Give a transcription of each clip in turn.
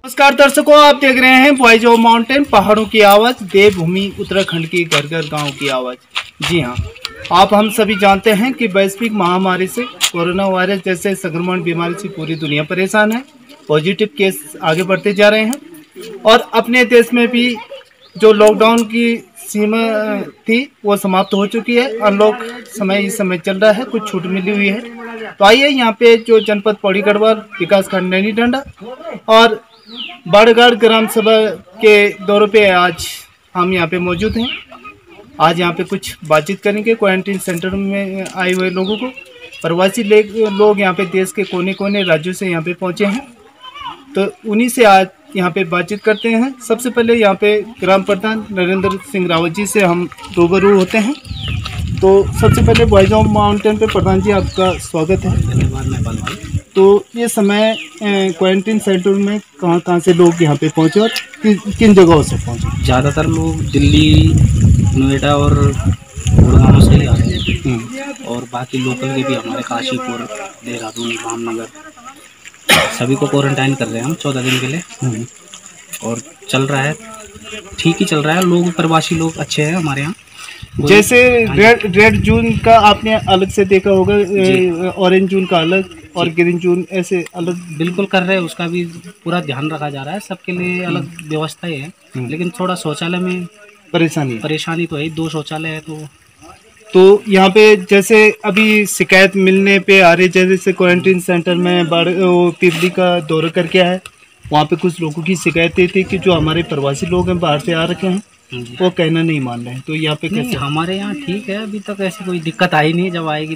नमस्कार दर्शकों, आप देख रहे हैं वॉइस ऑफ माउंटेन, पहाड़ों की आवाज़, देवभूमि उत्तराखंड की घर घर गाँव की आवाज़। जी हाँ, आप हम सभी जानते हैं कि वैश्विक महामारी से कोरोना वायरस जैसे संक्रमण बीमारी से पूरी दुनिया परेशान है। पॉजिटिव केस आगे बढ़ते जा रहे हैं और अपने देश में भी जो लॉकडाउन की सीमा थी वो समाप्त हो चुकी है। अनलॉक समय इस समय चल रहा है, कुछ छूट मिली हुई है। तो आइए यहाँ पे जो जनपद पौड़ी गढ़वाल विकासखंड नैनी डंडा और बाड़गाड़ ग्राम सभा के दौरे पे आज हम यहाँ पे मौजूद हैं। आज यहाँ पे कुछ बातचीत करेंगे क्वारंटीन सेंटर में आए हुए लोगों को। प्रवासी लोग यहाँ पे देश के कोने कोने राज्यों से यहाँ पे पहुँचे हैं, तो उन्हीं से आज यहाँ पे बातचीत करते हैं। सबसे पहले यहाँ पे ग्राम प्रधान नरेंद्र सिंह रावत जी से हम रूबरू होते हैं। तो सबसे पहले वॉइस ऑफ माउंटेन पे प्रधान जी आपका स्वागत है। धन्यवाद। तो ये समय क्वारंटीन सेंटर में कहाँ से लोग यहाँ पे पहुँचे और किन जगहों से पहुँचे? ज़्यादातर लोग दिल्ली, नोएडा और गुड़गांव से आ रहे हैं और बाकी लोकल के भी हमारे काशीपुर, देहरादून, रामनगर सभी को क्वारंटाइन कर रहे हैं हम 14 दिन के लिए। और चल रहा है, ठीक ही चल रहा है। लोग प्रवासी लोग अच्छे हैं हमारे यहाँ। जैसे रेड जून का आपने अलग से देखा होगा, ऑरेंज जून का अलग और ग्रीन जून ऐसे अलग बिल्कुल कर रहे हैं। उसका भी पूरा ध्यान रखा जा रहा है। सबके लिए अलग व्यवस्था है, लेकिन थोड़ा शौचालय में परेशानी तो है। 2 शौचालय है तो यहाँ पे जैसे अभी शिकायत मिलने पे आ रही, जैसे क्वारंटीन सेंटर में पिपली का दौरा करके आए, वहाँ पे कुछ लोगों की शिकायतें थी कि जो हमारे प्रवासी लोग हैं बाहर से आ रखे हैं वो कहना नहीं मान रहे हैं। तो यहाँ पे कैसे? हमारे यहाँ ठीक है, अभी तक ऐसी कोई दिक्कत आई नहीं। जब आएगी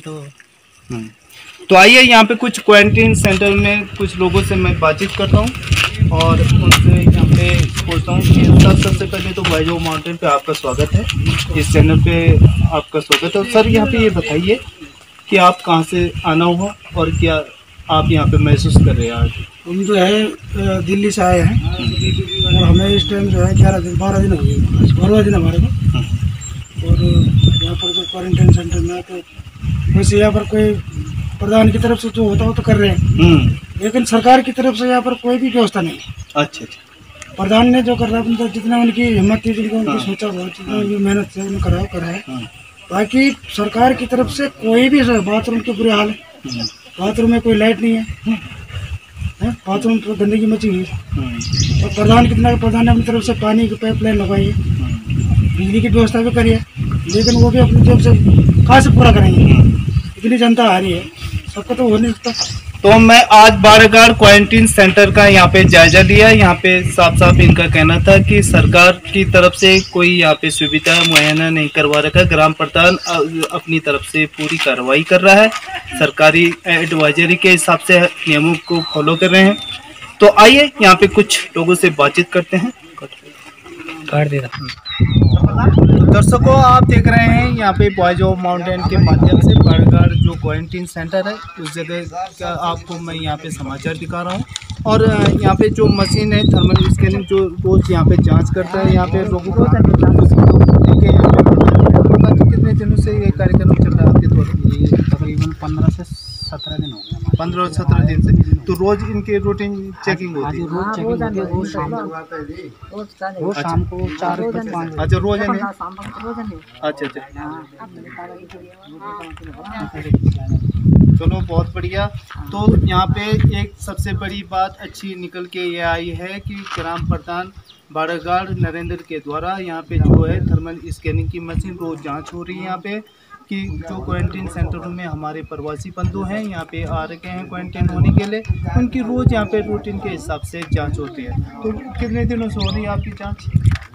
तो आइए यहाँ पे कुछ क्वारंटीन सेंटर में कुछ लोगों से मैं बातचीत करता हूँ और उनसे यहाँ पे पूछता हूँ कि सबसे पहले तो वॉइस ऑफ माउंटेन पे आपका स्वागत है, इस चैनल पे आपका स्वागत है। सर यहाँ पे ये बताइए कि आप कहाँ से आना हुआ और क्या आप यहाँ पे महसूस कर रहे हैं? आज हम जो है दिल्ली से आए हैं और हमें इस टाइम जो है 12 दिन हो गए, 12वां दिन हमारे को। और यहाँ पर जो क्वारंटाइन सेंटर में तो वैसे यहाँ पर कोई प्रधान की तरफ से जो होता हो तो कर रहे हैं, लेकिन सरकार की तरफ से यहाँ पर कोई भी व्यवस्था नहीं है। अच्छा। प्रधान ने जो कर रहा है, जितना उनकी हिम्मत थी, जिनको उनकी सोचा हो, जितना उनकी मेहनत से उन्होंने करा है। बाकी सरकार की तरफ से कोई भी बाथरूम के बुरे हाल है, बाथरूम में कोई लाइट नहीं है, बाथरूम पर गंदगी मची हुई है। और प्रधान ने अपनी तरफ से पानी की पाइपलाइन लगाई है, बिजली की व्यवस्था भी करी है, लेकिन वो भी अपनी तरफ से कहाँ से पूरा करेंगे? इतनी जनता आ रही है, सबको तो हो नहीं सकता। तो मैं आज बाड़गाड़ क्वारंटीन सेंटर का यहाँ पे जायजा लिया। यहाँ पे साफ साफ इनका कहना था कि सरकार की तरफ से कोई यहाँ पे सुविधा मुहैया नहीं करवा रखा। ग्राम प्रधान अपनी तरफ से पूरी कार्रवाई कर रहा है, सरकारी एडवाइजरी के हिसाब से नियमों को फॉलो कर रहे हैं। तो आइए यहाँ पे कुछ लोगों से बातचीत करते हैं। दर्शकों, आप देख रहे हैं यहाँ पे वॉइस ऑफ माउंटेन के माध्यम से बाड़गाड़ जो क्वारंटीन सेंटर है उस जगह का आपको मैं यहाँ पे समाचार दिखा रहा हूँ। और यहाँ पे जो मशीन है थर्मल स्कैनिंग जो रोज यहाँ पे जांच करता है यहाँ पे लोगों को। कितने दिनों से ये कार्यक्रम चल रहा है आपके द्वारा? तकरीबन 15 से 17 दिन हो गए। 15-17 दिन से। तो रोज इनके रूटीन चेकिंग होती है? रोज चेकिंग, रोज शाम को 4 से 5। अच्छा, रोज है? अच्छा। चलो, बहुत बढ़िया। तो यहाँ पे एक सबसे बड़ी बात अच्छी निकल के ये आई है कि ग्राम प्रधान बाड़गाड़ नरेंद्र के द्वारा यहाँ पे जो है थर्मल स्कैनिंग की मशीन रोज जांच हो रही है। यहाँ पे कि जो क्वारंटीन सेंटरों में हमारे प्रवासी बंधु हैं यहाँ पे आ रखे हैं क्वारंटीन होने के लिए, उनकी रोज यहाँ पे रूटीन के हिसाब से जांच होती है। तो कितने दिनों से हो रही है आपकी जांच?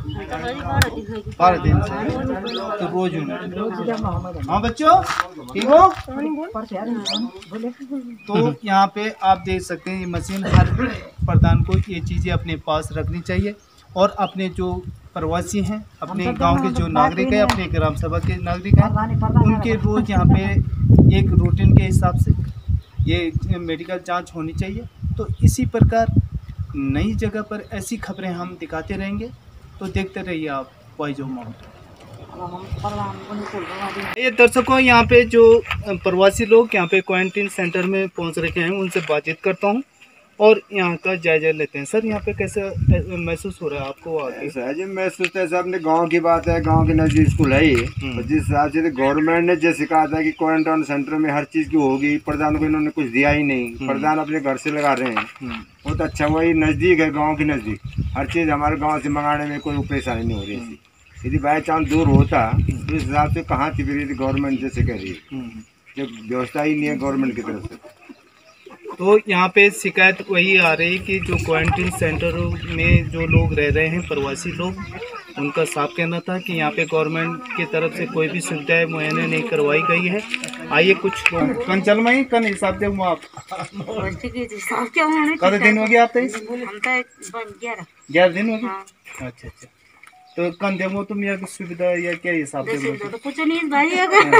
12 दिन से। तो रोज हाँ बच्चों, ठीक हो? तो यहाँ पे आप देख सकते हैं ये मशीन, हर प्रधान को ये चीज़ें अपने पास रखनी चाहिए और अपने जो प्रवासी हैं, अपने गांव के जो नागरिक हैं, अपने ग्राम सभा के नागरिक हैं, उनके रोज यहाँ पे एक रूटीन के हिसाब से ये मेडिकल जांच होनी चाहिए। तो इसी प्रकार नई जगह पर ऐसी खबरें हम दिखाते रहेंगे, तो देखते रहिए आप वॉइस ऑफ माउंटेन। ये दर्शकों, यहाँ पे जो प्रवासी लोग यहाँ पे क्वारंटीन सेंटर में पहुँच रखे हैं उनसे बातचीत करता हूँ और यहाँ का जायजा लेते हैं। सर यहाँ पे कैसे महसूस हो रहा है आपको आगे? ऐसा है जी, महसूस तो ऐसा अपने गांव की बात है, गांव के नजदीक स्कूल है ये, और जिस हिसाब से गवर्नमेंट ने जैसे कहा था कि क्वारंटाइन सेंटर में हर चीज़ की होगी, प्रधान को इन्होंने कुछ दिया ही नहीं, प्रधान अपने घर से लगा रहे हैं। बहुत अच्छा, वही नज़दीक है, गाँव के नज़दीक हर चीज़ हमारे गाँव से मंगाने में कोई परेशानी नहीं हो रही थी। यदि बाई चांस दूर होता तो इस हिसाब से कहाँ थी फिर गवर्नमेंट जैसे कह रही है, जब व्यवस्था ही नहीं है गवर्नमेंट की तरफ से। तो यहाँ पे शिकायत वही आ रही है कि जो क्वारंटीन सेंटरों में जो लोग रह रहे हैं प्रवासी लोग, उनका साफ कहना था कि यहाँ पे गवर्नमेंट की तरफ से कोई भी सुविधाएं मुहैया नहीं करवाई गई है। आइए कुछ कन चल में कन हिसाब दे आप कद दिन हो गया आप 11 दिन हो गए। अच्छा अच्छा, तो कन देवो तुम या सुविधा या क्या हिसाब से? तो कुछ नहीं भाई,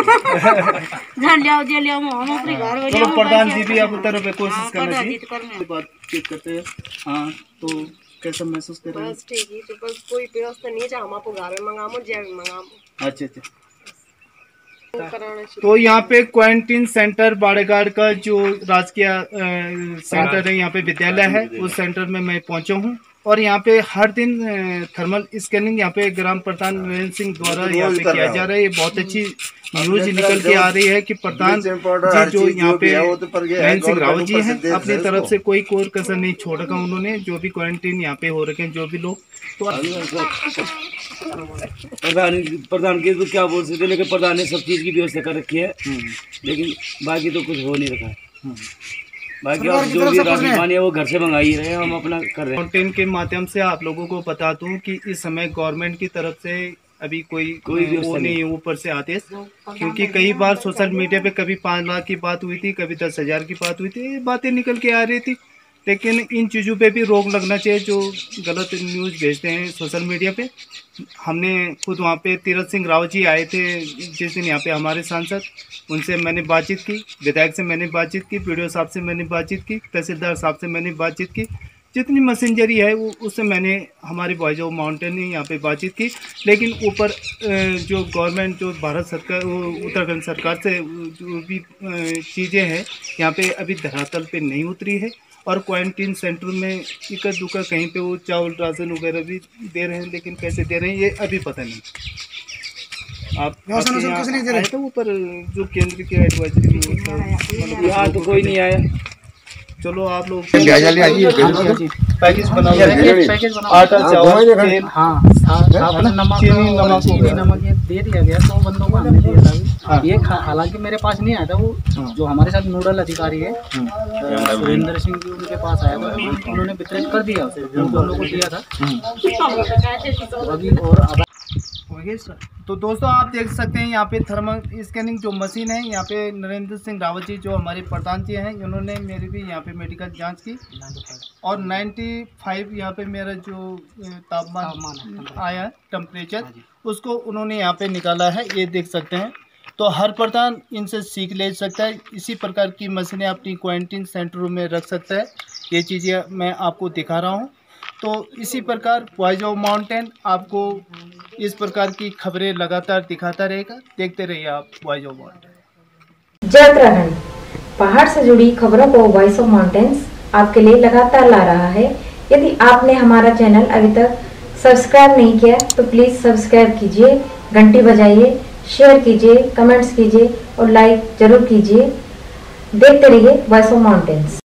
अगर चलो प्रधान जी भी आप तरफ पे कोशिश करना चाहिए, बातचीत करते हैं। हाँ, तो कैसा महसूस कर रहे हैं? बस ठीक है, तो बस कोई व्यवस्था नहीं है, हम आपको घर में मंगामो जय मंगामो। अच्छा अच्छा, तो यहाँ पे क्वारंटीन सेंटर बाड़ेघाट का जो राजकीय सेंटर है, यहाँ पे विद्यालय है, उस सेंटर में मैं पहुंचा हूँ। और यहाँ पे हर दिन थर्मल स्कैनिंग यहाँ पे ग्राम प्रधान नरेंद्र सिंह द्वारा यहाँ पे किया जा रहा है। ये बहुत अच्छी न्यूज निकल के आ रही है कि प्रधान जी जो यहाँ पे नरेंद्र सिंह रावत जी हैं, अपनी तरफ से कोई कसर नहीं छोड़ रखा उन्होंने। जो भी क्वारंटीन यहाँ पे हो रखे हैं, जो भी लोग, तो प्रधान की तो क्या बोल सकते, लेकिन प्रधान ने सब चीज की व्यवस्था कर रखी है, लेकिन बाकी तो कुछ हो नहीं रखा है। बाकी आप जो भी राशन पानी है वो घर से मंगा ही रहे हैं, हम अपना कर रहे हैं। क्वारंटीन के माध्यम से आप लोगों को बता दूं कि इस समय गवर्नमेंट की तरफ से अभी कोई वो नहीं ऊपर से आदेश, क्योंकि कई बार सोशल मीडिया पे कभी 5 लाख की बात हुई थी, कभी 10,000 की बात हुई थी, बातें निकल के आ रही थी। लेकिन इन चीज़ों पे भी रोक लगना चाहिए जो गलत न्यूज़ भेजते हैं सोशल मीडिया पे। हमने खुद वहाँ पे तीरथ सिंह रावत जी आए थे जिस दिन यहाँ पे हमारे सांसद, उनसे मैंने बातचीत की, विधायक से मैंने बातचीत की, PDO साहब से मैंने बातचीत की, तहसीलदार साहब से मैंने बातचीत की, जितनी मैसेंजरी है वो उससे मैंने हमारे वॉइस ऑफ माउंटेन ने यहाँ पे बातचीत की। लेकिन ऊपर जो गवर्नमेंट, जो भारत सरकार, उत्तराखंड सरकार से जो भी चीज़ें हैं यहाँ पे अभी धरातल पे नहीं उतरी है। और क्वारंटीन सेंटर में इक्का दुक्का कहीं पे वो चावल राशन वगैरह भी दे रहे हैं, लेकिन कैसे दे रहे हैं ये अभी पता नहीं। आप आए तो ऊपर जो केंद्र के एडवाइजरी, यहाँ तो कोई नहीं आया। चलो आप लोग पैकेज बना आटा चावल तेल, हाँ चीनी नमक ये दे दिया गया 100 बंदों को हमने दिया था। ये हालांकि मेरे पास नहीं आया था, वो जो हमारे साथ नोडल अधिकारी है सुरेंद्र सिंह जी, उनके पास आया था, उन्होंने वितरित कर दिया उसे, जो लोगों को दिया था अभी। और तो दोस्तों आप देख सकते हैं यहाँ पे थर्मल स्कैनिंग जो मशीन है, यहाँ पे नरेंद्र सिंह रावत जी जो हमारे प्रधान जी हैं, उन्होंने मेरी भी यहाँ पे मेडिकल जांच की और 95 यहाँ पे मेरा जो तापमान आया टेम्परेचर, उसको उन्होंने यहाँ पे निकाला है, ये देख सकते हैं। तो हर प्रधान इनसे सीख ले सकता है, इसी प्रकार की मशीनें अपनी क्वारंटीन सेंटरों में रख सकता है। ये चीज़ें मैं आपको दिखा रहा हूँ। तो इसी प्रकार वॉइस ऑफ माउंटेन आपको इस प्रकार की खबरें लगातार दिखाता रहेगा, देखते रहिए आप वॉइस ऑफ माउंटेन। जय उत्तराखंड, पहाड़ से जुड़ी खबरों को वॉइस ऑफ माउंटेन्स आपके लिए लगातार ला रहा है। यदि आपने हमारा चैनल अभी तक सब्सक्राइब नहीं किया तो प्लीज सब्सक्राइब कीजिए, घंटी बजाइए, शेयर कीजिए, कमेंट्स कीजिए और लाइक जरूर कीजिए। देखते रहिए वॉइस ऑफ माउंटेन्स।